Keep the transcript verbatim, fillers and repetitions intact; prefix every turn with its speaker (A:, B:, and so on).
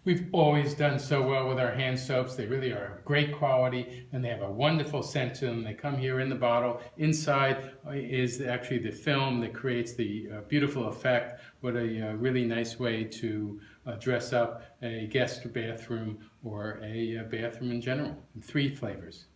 A: We've always done so well with our hand soaps. They really are great quality and they have a wonderful scent to them. They come here in the bottle. Inside is actually the film that creates the uh, beautiful effect. What a uh, really nice way to uh, dress up a guest bathroom or a uh, bathroom in general. Three flavors.